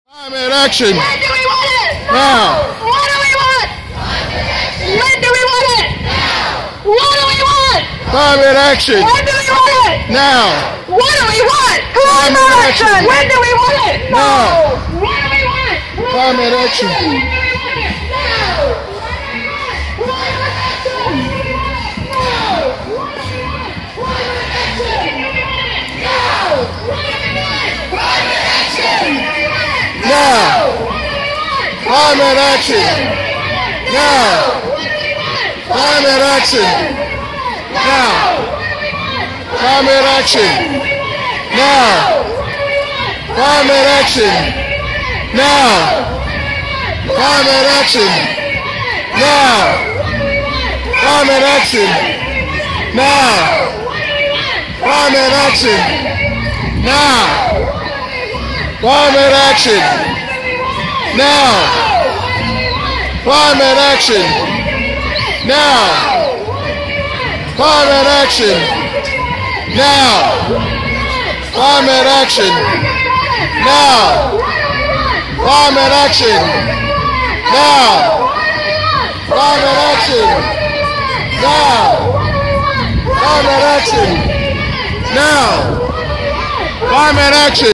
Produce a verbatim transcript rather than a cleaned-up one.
Climate action. When do we want it? Now. What do we want? When do we want it? What do we want? Climate action. When do we want it? Now. What do we want? Climate action. When do we want it? Now. What do we want? Climate action. When do we want it? Now. Now. Climate action. Now. Climate action. Now. Climate action. Now. Climate action. Now. Climate action. Now. Climate action. Now. Climate action. Now. Climate action. Now. Climate action. Now. Climate action. Now. Climate action. Now. Climate action. Now. Climate action. Now. Climate action. Now. Climate action.